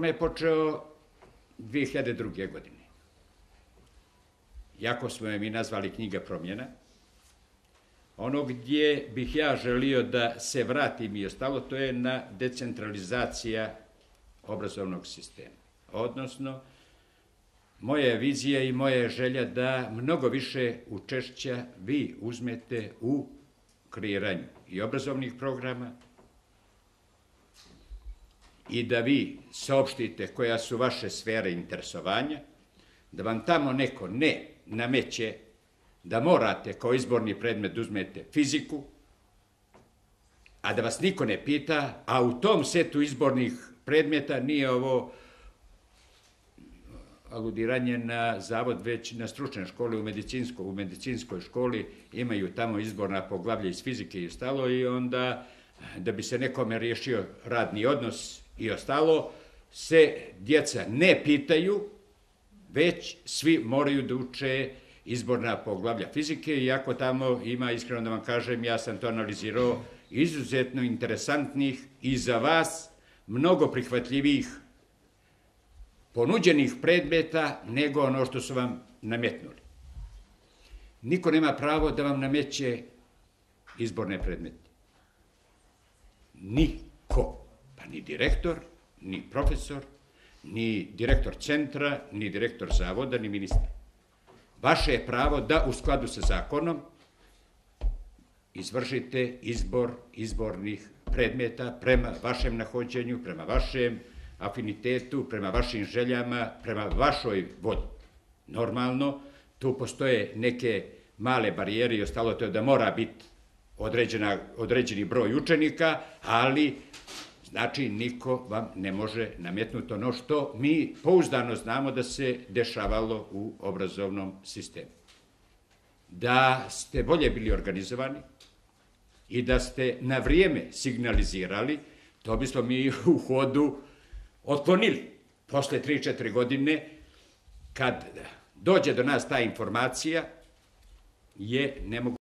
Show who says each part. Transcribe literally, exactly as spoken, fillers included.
Speaker 1: reforme je počeo dve hiljade druge. godine. Jako smo je mi nazvali knjiga promjena. Ono gdje bih ja želio da se vratim i ostalo, to je na decentralizacija obrazovnog sistema. Odnosno, moja je vizija i moja je želja da mnogo više učešća vi uzmete u kreiranju i obrazovnih programa i da vi saopštite koja su vaše sfere interesovanja, da vam tamo neko ne nameće da morate kao izborni predmet da uzmete fiziku, a da vas niko ne pita, a u tom setu izbornih predmeta nije ovo aludiranje na zavod, već na stručne škole u medicinskoj, u medicinskoj školi imaju tamo izborna poglavlja iz fizike i ostalo i onda da bi se nekome riješio radni odnos i ostalo, se djeca ne pitaju, već svi moraju da uče izborna poglavlja fizike, iako tamo ima, iskreno da vam kažem, ja sam to analizirao, izuzetno interesantnih i za vas mnogo prihvatljivih ponuđenih predmeta nego ono što su vam nametnuli. Niko nema pravo da vam nameće izborne predmete. Niko. Pa ni direktor, ni profesor, ni direktor centra, ni direktor zavoda, ni ministar. Vaše je pravo da u skladu sa zakonom izvršite izbor izbornih predmeta prema vašem nahođenju, prema vašem afinitetu, prema vašim željama, prema vašoj volji. Normalno, tu postoje neke male barijere i ostalo to je da mora biti određeni broj učenika, ali znači niko vam ne može nametnuti ono što mi pouzdano znamo da se dešavalo u obrazovnom sistemu. Da ste bolje bili organizovani i da ste na vrijeme signalizirali, to bismo mi u hodu otklonili. Posle tri četiri godine, kad dođe do nas ta informacija, je nemoguće